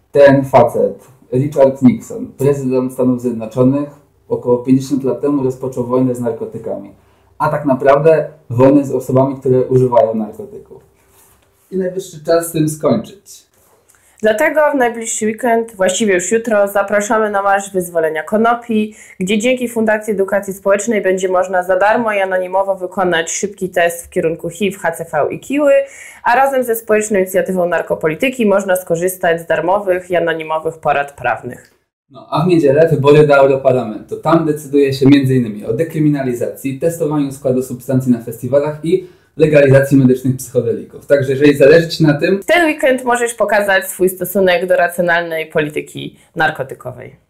ten facet, Richard Nixon, prezydent Stanów Zjednoczonych, około 50 lat temu rozpoczął wojnę z narkotykami. A tak naprawdę wojnę z osobami, które używają narkotyków. I najwyższy czas z tym skończyć. Dlatego w najbliższy weekend, właściwie już jutro, zapraszamy na Marsz Wyzwolenia Konopi, gdzie dzięki Fundacji Edukacji Społecznej będzie można za darmo i anonimowo wykonać szybki test w kierunku HIV, HCV i kiły, a razem ze Społeczną Inicjatywą Narkopolityki można skorzystać z darmowych i anonimowych porad prawnych. No, a w niedzielę wybory do Europarlamentu. Tam decyduje się m.in. o dekryminalizacji, testowaniu składu substancji na festiwalach i legalizacji medycznych psychodelików. Także jeżeli zależy Ci na tym, w ten weekend możesz pokazać swój stosunek do racjonalnej polityki narkotykowej.